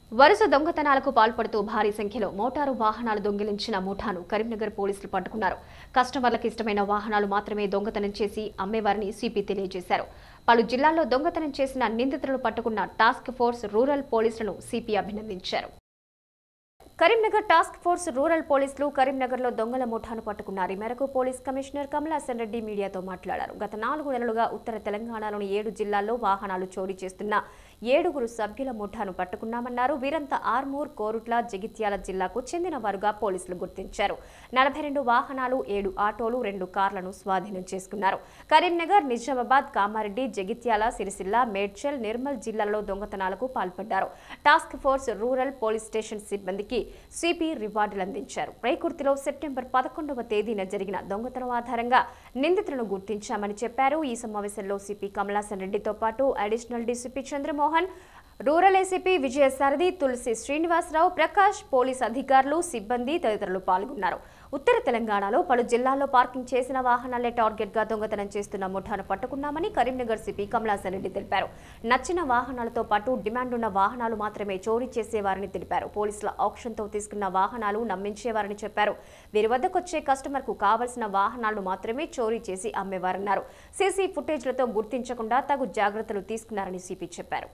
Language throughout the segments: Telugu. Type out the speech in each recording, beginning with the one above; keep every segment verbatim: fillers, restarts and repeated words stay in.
వరుస దొంగతనాలకు పాల్పడుతూ భారీ సంఖ్యలో మోటారు వాహనాలు దొంగిలించిన ముఠాను కరీంనగర్ పోలీసులు పట్టుకున్నారు. కస్టమర్లకు ఇష్టమైన వాహనాలు మాత్రమే దొంగతనం చేసి అమ్మేవారని సిపి తెలియజేశారు. పలు జిల్లాల్లో దొంగతనం చేసిన నిందితులను పట్టుకున్న టాస్క్ ఫోర్స్ రూరల్ పోలీసులను సిపి అభినందించారు. కరీంనగర్ టాస్క్ ఫోర్స్ రూరల్ పోలీసులు కరీంనగర్లో దొంగల ముఠాను పట్టుకున్నారు. ఈ మేరకు పోలీస్ కమిషనర్ కమలాసన్ రెడ్డి మీడియాతో మాట్లాడారు. గత నాలుగు నెలలుగా ఉత్తర తెలంగాణలోని ఏడు జిల్లాల్లో వాహనాలు చోరీ చేస్తున్న ఏడుగురు సభ్యుల ముఠాను పట్టుకున్నామన్నారు. వీరంతా ఆర్మూర్, కోరుట్ల, జగిత్యాల జిల్లాకు చెందిన వారుగా పోలీసులు గుర్తించారు. నలభై రెండు వాహనాలు, ఏడు ఆటోలు, రెండు కార్లను స్వాధీనం చేసుకున్నారు. కరీంనగర్, నిజామాబాద్, కామారెడ్డి, జగిత్యాల, సిరిసిల్ల, మేడ్చల్, నిర్మల్ జిల్లాల్లో దొంగతనాలకు పాల్పడ్డారు. Task force rural police station సిబ్బందికి సిపి రివార్డులు అందించారు. రేకుర్తిలో సెప్టెంబర్ పదకొండవ తేదీన జరిగిన దొంగతనం ఆధారంగా నిందితులను గుర్తించామని చెప్పారు. ఈ సమావేశంలో సిపి కమలాసన్ రెడ్డితో పాటు additional DCP Chandramohan, rural ACP Vijayasarathi, Tulasi Srinivasarao, Prakash, police అధికారులు, సిబ్బంది తదితరులు పాల్గొన్నారు. ఉత్తర తెలంగాణలో పలు జిల్లాల్లో పార్కింగ్ చేసిన వాహనాలే టార్గెట్ గా దొంగతనం చేస్తున్న ముఠాను పట్టుకున్నామని కరీంనగర్ సిపి కమలాసన్ రెడ్డి తెలిపారు. నచ్చిన వాహనాలతో పాటు డిమాండ్ ఉన్న వాహనాలు మాత్రమే చోరీ చేసేవారని తెలిపారు. పోలీసుల ఆక్షన్తో తీసుకున్న వాహనాలు నమ్మించేవారని చెప్పారు. వీరి వద్దకొచ్చే కస్టమర్ కు కావలసిన వాహనాలను మాత్రమే చోరీ చేసి అమ్మేవారన్నారు. సీసీ ఫుటేజ్లతో గుర్తించకుండా తగు జాగ్రత్తలు తీసుకున్నారని సిపి చెప్పారు.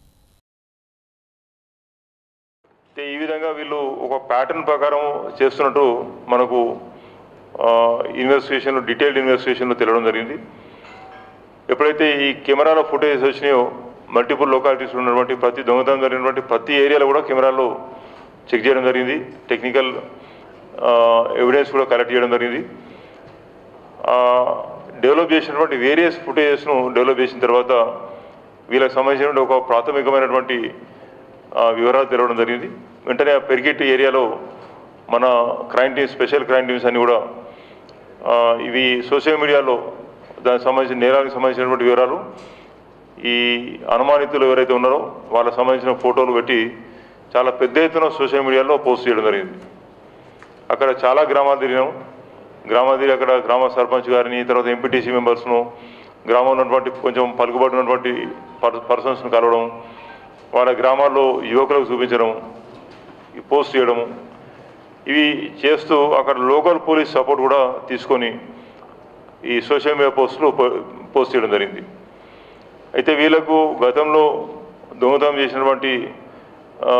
ఈ విధంగా వీళ్ళు ఒక ప్యాటర్న్ ప్రకారం చేస్తున్నట్టు మనకు ఇన్వెస్టిగేషన్ డీటెయిల్డ్ ఇన్వెస్టిగేషన్లో తెలియడం జరిగింది. ఎప్పుడైతే ఈ కెమెరాలో ఫుటేజ్ వచ్చినాయో మల్టిపుల్ లొకాలిటీస్లో ఉన్నటువంటి ప్రతి దొంగతనం జరిగినటువంటి ప్రతి ఏరియాలో కూడా కెమెరాలో చెక్ చేయడం జరిగింది. టెక్నికల్ ఎవిడెన్స్ కూడా కలెక్ట్ చేయడం జరిగింది. డెవలప్ చేసినటువంటి వేరియస్ ఫుటేజెస్ను డెవలప్ చేసిన తర్వాత వీళ్ళకి సంబంధించినటువంటి ఒక ప్రాథమికమైనటువంటి వివరాలు తెలవడం జరిగింది. వెంటనే ఆ పెరిగెట్ ఏరియాలో మన crime teams, special crime teams అన్ని కూడా ఇవి సోషల్ మీడియాలో దానికి సంబంధించిన నేరాలకు సంబంధించినటువంటి వివరాలు, ఈ అనుమానితులు ఎవరైతే ఉన్నారో వాళ్ళకి సంబంధించిన ఫోటోలు పెట్టి చాలా పెద్ద ఎత్తున సోషల్ మీడియాలో పోస్ట్ చేయడం జరిగింది. అక్కడ చాలా గ్రామాలు తిరిగినాం. గ్రామాలు తిరిగి అక్కడ గ్రామ సర్పంచ్ గారిని, తర్వాత ఎంపీటీసీ మెంబర్స్ను, గ్రామంలో ఉన్నటువంటి కొంచెం పలుకుబడి ఉన్నటువంటి పర్సన్స్ను కలవడం, వాళ్ళ గ్రామాల్లో యువకులకు చూపించడం, పోస్ట్ చేయడము, ఇవి చేస్తూ అక్కడ లోకల్ పోలీస్ సపోర్ట్ కూడా తీసుకొని ఈ సోషల్ మీడియా పోస్టులు పోస్ట్ చేయడం జరిగింది. అయితే వీళ్ళకు గతంలో దొంగతనం చేసినటువంటి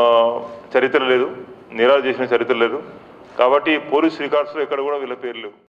చరిత్ర లేదు, నేరాలు చేసిన చరిత్ర లేదు. కాబట్టి పోలీస్ రికార్డ్స్లో ఎక్కడ కూడా వీళ్ళ పేరు లేవు.